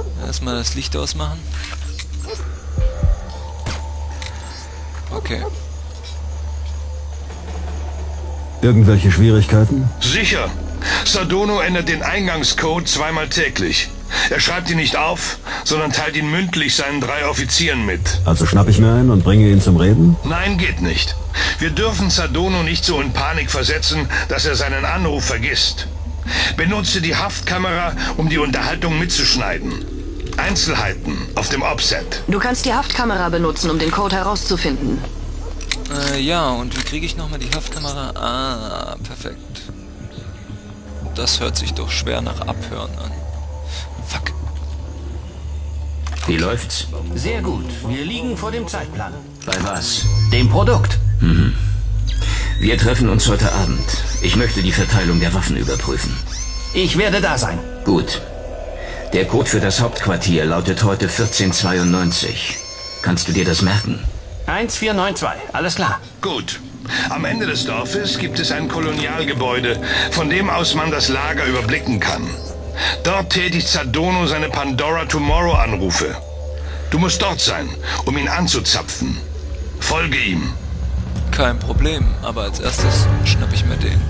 Erstmal das Licht ausmachen. Okay. Irgendwelche Schwierigkeiten? Sicher. Sardono ändert den Eingangscode zweimal täglich. Er schreibt ihn nicht auf, sondern teilt ihn mündlich seinen 3 Offizieren mit. Also schnapp ich mir einen und bringe ihn zum Reden? Nein, geht nicht. Wir dürfen Sardono nicht so in Panik versetzen, dass er seinen Anruf vergisst. Benutze die Haftkamera, um die Unterhaltung mitzuschneiden. Einzelheiten auf dem Offset. Du kannst die Haftkamera benutzen, um den Code herauszufinden. Ja, und wie kriege ich nochmal die Haftkamera? Ah, perfekt. Das hört sich doch schwer nach Abhören an. Fuck. Wie läuft's? Sehr gut. Wir liegen vor dem Zeitplan. Bei was? Dem Produkt. Wir treffen uns heute Abend. Ich möchte die Verteilung der Waffen überprüfen. Ich werde da sein. Gut. Der Code für das Hauptquartier lautet heute 1492. Kannst du dir das merken? 1492. Alles klar. Gut. Am Ende des Dorfes gibt es ein Kolonialgebäude, von dem aus man das Lager überblicken kann. Dort tätigt Sardono seine Pandora Tomorrow Anrufe. Du musst dort sein, um ihn anzuzapfen. Folge ihm. Kein Problem, aber als erstes schnapp ich mir den.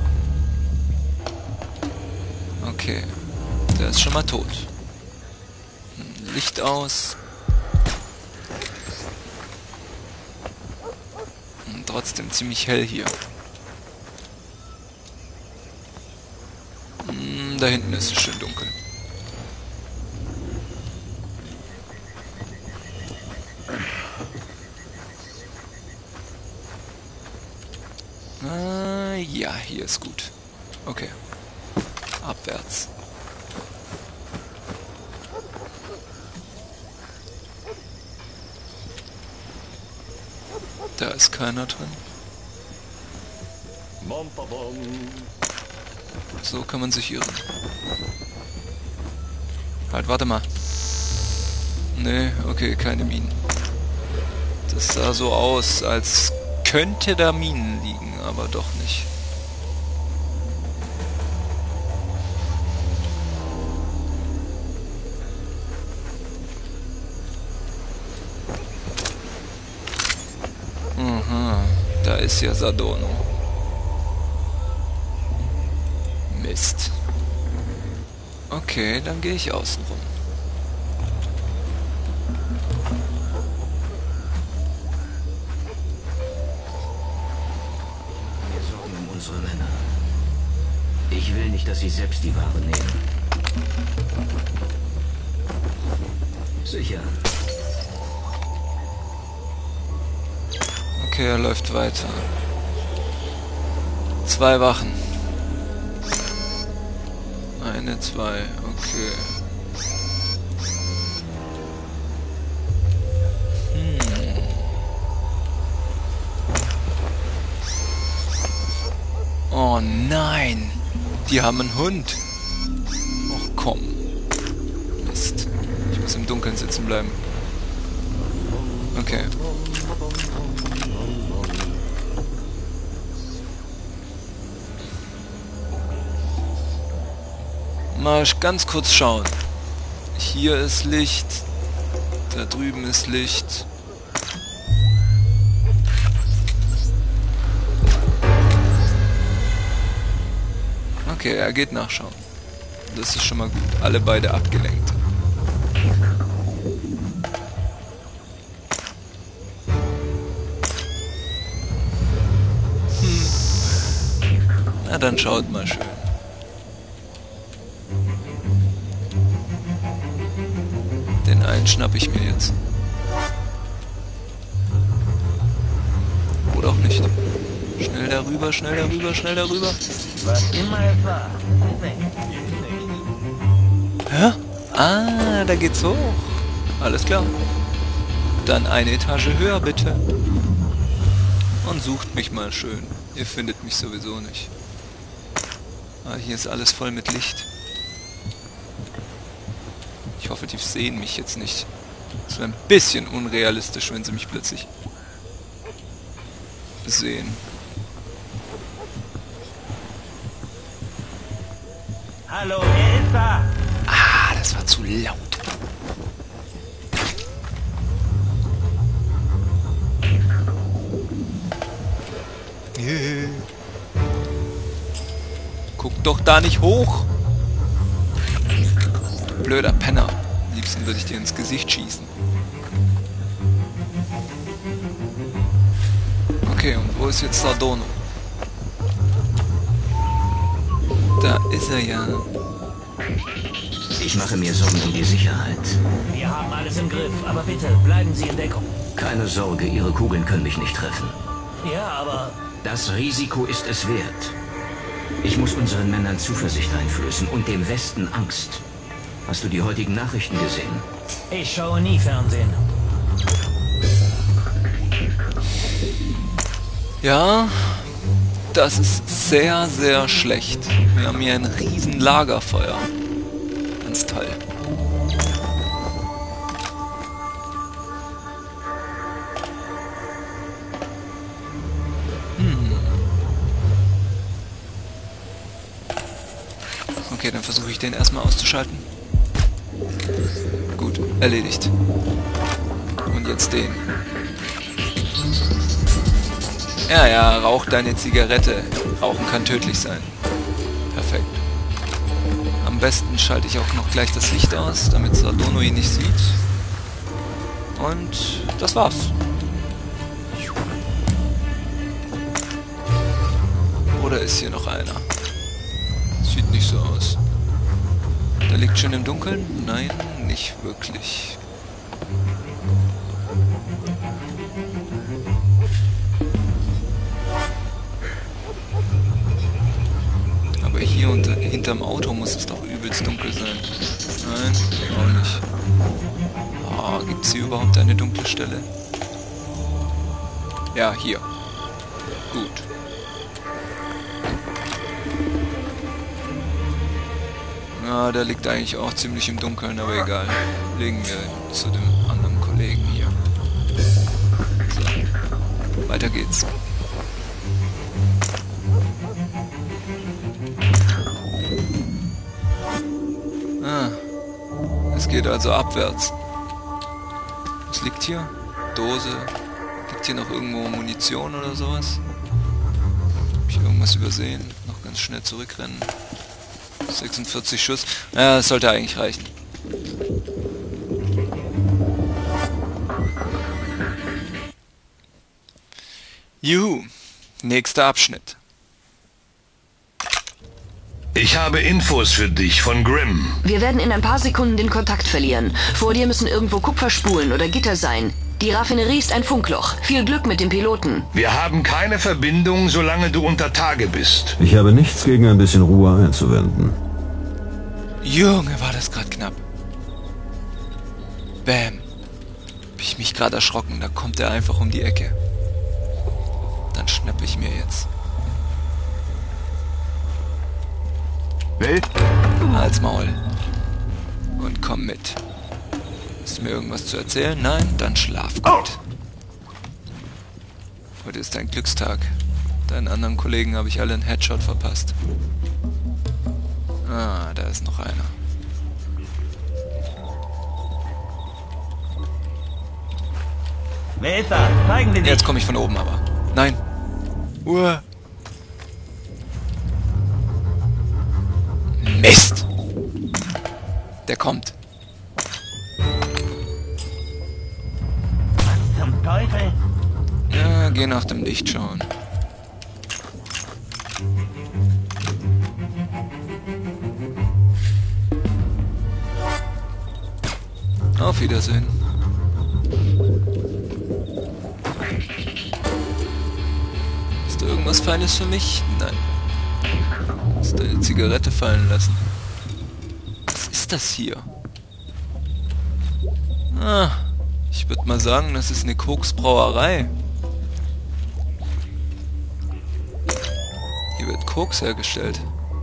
Okay, der ist schon mal tot. Licht aus. Und trotzdem ziemlich hell hier. Da hinten ist es schön dunkel. Ja, hier ist gut. Okay. Abwärts. Da ist keiner drin. So kann man sich irren. Halt, warte mal. Nee, okay, keine Minen. Das sah so aus, als könnte da Minen liegen, aber doch nicht. Aha, da ist ja Sardono. Mist. Okay, dann gehe ich außen rum. Wir sorgen um unsere Männer. Ich will nicht, dass sie selbst die Ware nehmen. Sicher. Okay, er läuft weiter. 2 Wachen. 1, 2, okay. Oh nein! Die haben einen Hund! Och komm. Mist. Ich muss im Dunkeln sitzen bleiben. Okay. Mal ganz kurz schauen. Hier ist Licht. Da drüben ist Licht. Okay, er geht nachschauen. Das ist schon mal gut. Alle beide abgelenkt. Na dann schaut mal schön. Den einen schnapp ich mir jetzt. Oder auch nicht. Schnell darüber, schnell darüber, schnell darüber. Hä? Ah, da geht's hoch. Alles klar. Dann eine Etage höher, bitte. Und sucht mich mal schön. Ihr findet mich sowieso nicht. Ah, hier ist alles voll mit Licht. Ich hoffe, die sehen mich jetzt nicht. Das wäre ein bisschen unrealistisch, wenn sie mich plötzlich sehen. Hallo, wer ist da? Ah, das war zu laut. doch da nicht hoch! Blöder Penner. Am liebsten würde ich dir ins Gesicht schießen. Okay, und wo ist jetzt Sardono? Da ist er ja. Ich mache mir Sorgen um die Sicherheit. Wir haben alles im Griff, aber bitte, bleiben Sie in Deckung. Keine Sorge, Ihre Kugeln können mich nicht treffen. Ja, aber... Das Risiko ist es wert. Ich muss unseren Männern Zuversicht einflößen und dem Westen Angst. Hast du die heutigen Nachrichten gesehen? Ich schaue nie Fernsehen. Ja, das ist sehr, sehr schlecht. Wir haben hier ein riesen Lagerfeuer. Ganz toll. Okay, dann versuche ich den erstmal auszuschalten. Gut, erledigt. Und jetzt den. Ja, rauch deine Zigarette. Rauchen kann tödlich sein. Perfekt. Am besten schalte ich auch noch gleich das Licht aus, damit Sardono ihn nicht sieht. Und das war's. Oder ist hier noch einer? Sieht nicht so aus. Der liegt schon im Dunkeln? Nein, nicht wirklich. Aber hier hinterm Auto muss es doch übelst dunkel sein. Nein, auch nicht. Oh, gibt's hier überhaupt eine dunkle Stelle? Ja, hier. Gut. Ja, der liegt eigentlich auch ziemlich im Dunkeln, aber egal. Legen wir zu dem anderen Kollegen hier. So, weiter geht's. Ah, es geht also abwärts. Was liegt hier? Dose. Liegt hier noch irgendwo Munition oder sowas? Hab ich irgendwas übersehen? Noch ganz schnell zurückrennen. 46 Schuss. Ja, das sollte eigentlich reichen. Juhu. Nächster Abschnitt. Ich habe Infos für dich von Grimm. Wir werden in ein paar Sekunden den Kontakt verlieren. Vor dir müssen irgendwo Kupferspulen oder Gitter sein. Die Raffinerie ist ein Funkloch. Viel Glück mit dem Piloten. Wir haben keine Verbindung, solange du unter Tage bist. Ich habe nichts gegen ein bisschen Ruhe einzuwenden. Junge, war das gerade knapp. Bam. Hab ich mich gerade erschrocken. Da kommt er einfach um die Ecke. Dann schnappe ich mir jetzt. Halt's Maul. Und komm mit. Hast du mir irgendwas zu erzählen? Nein? Dann schlaf gut. Heute ist dein Glückstag. Deinen anderen Kollegen habe ich alle einen Headshot verpasst. Ah, da ist noch einer. Wer ist da? Zeigen Sie sich. Jetzt komme ich von oben aber. Nein. Uah. Mist. Der kommt. Zum Teufel. Ja, geh nach dem Licht schauen. Auf Wiedersehen. Hast du irgendwas Feines für mich? Nein. Hast deine Zigarette fallen lassen. Was ist das hier? Ah, ich würde mal sagen, das ist eine Koksbrauerei. Hier wird Koks hergestellt.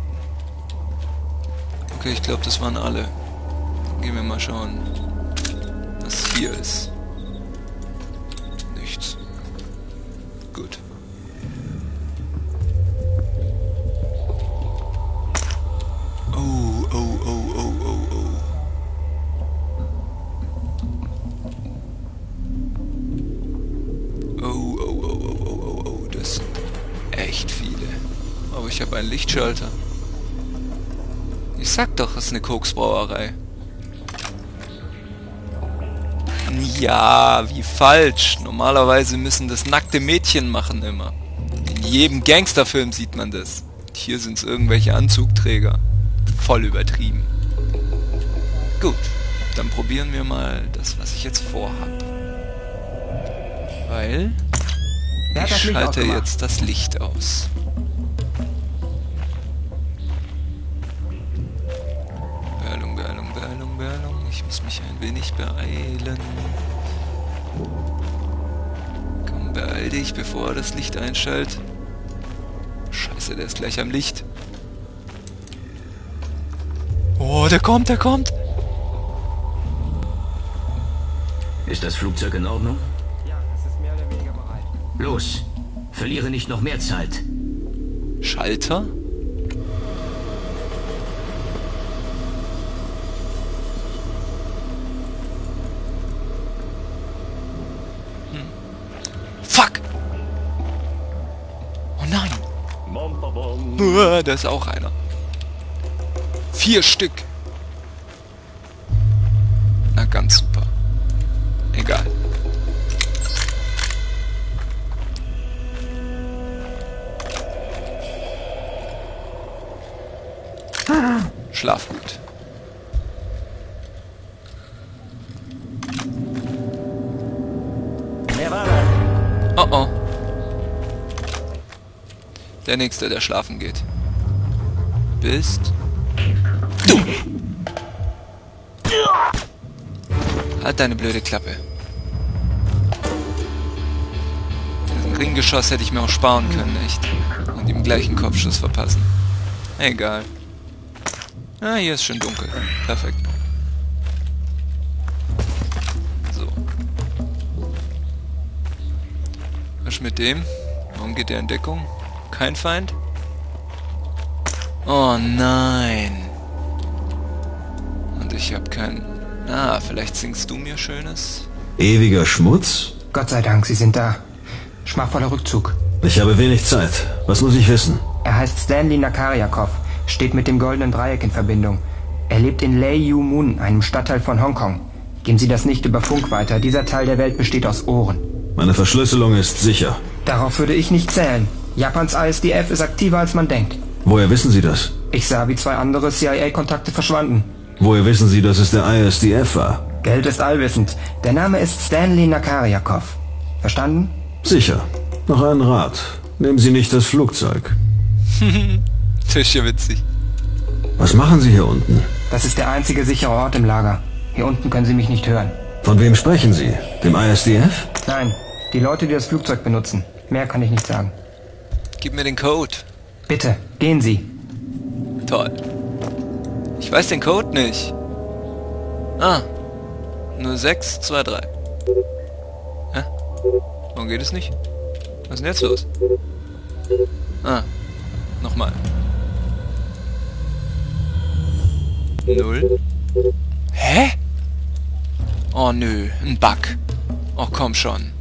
Okay, ich glaube, das waren alle. Gehen wir mal schauen, was hier ist. Nichts. Gut. Oh, oh, oh, oh, oh, oh. Oh, oh, oh, oh, oh, oh, oh, das sind echt viele. Aber ich habe einen Lichtschalter. sag doch, es ist eine Koksbrauerei. Ja, wie falsch. Normalerweise müssen das nackte Mädchen machen immer. In jedem Gangsterfilm sieht man das. Hier sind es irgendwelche Anzugträger. Voll übertrieben. Gut, dann probieren wir mal das, was ich jetzt vorhab. Weil ich schalte jetzt das Licht aus. Beeilung, Beeilung, Beeilung, Beeilung. Ich muss mich ein wenig beeilen. Komm, beeil dich, bevor er das Licht einschaltet. Scheiße, der ist gleich am Licht. Oh, der kommt, der kommt. Ist das Flugzeug in Ordnung? Ja, es ist mehr oder weniger bereit. Los, verliere nicht noch mehr Zeit. Schalter? Fuck! Oh nein! Da ist auch einer. 4 Stück. Na, ganz super. Egal. Schlaf gut. Wer war das? Oh oh. Der Nächste, der schlafen geht. Bist du. Halt deine blöde Klappe. Diesen Ringgeschoss hätte ich mir auch sparen können, echt. Und ihm gleich einen Kopfschuss verpassen. Egal. Ah, hier ist schön dunkel. Perfekt. So. Was mit dem? Warum geht der in Deckung? Kein Feind? Oh nein. Und ich hab keinen... Ah, vielleicht singst du mir Schönes? Ewiger Schmutz? Gott sei Dank, Sie sind da. Schmachvoller Rückzug. Ich habe wenig Zeit. Was muss ich wissen? Er heißt Stanley Nakarjakov, steht mit dem Goldenen Dreieck in Verbindung. Er lebt in Lei Yu Mun, einem Stadtteil von Hongkong. Geben Sie das nicht über Funk weiter. Dieser Teil der Welt besteht aus Ohren. Meine Verschlüsselung ist sicher. Darauf würde ich nicht zählen. Japans ISDF ist aktiver, als man denkt. Woher wissen Sie das? Ich sah, wie 2 andere CIA-Kontakte verschwanden. Woher wissen Sie, dass es der ISDF war? Geld ist allwissend. Der Name ist Stanley Nakarjakov. Verstanden? Sicher. Noch ein Rat. Nehmen Sie nicht das Flugzeug. Das ist ja witzig. Was machen Sie hier unten? Das ist der einzige sichere Ort im Lager. Hier unten können Sie mich nicht hören. Von wem sprechen Sie? Dem ISDF? Nein, die Leute, die das Flugzeug benutzen. Mehr kann ich nicht sagen. Gib mir den Code. Bitte, gehen Sie. Toll. Ich weiß den Code nicht. Ah. 0623. Hä? Warum geht es nicht? Was ist denn jetzt los? Ah. Nochmal. 0. Hä? Oh nö, ein Bug. Oh komm schon.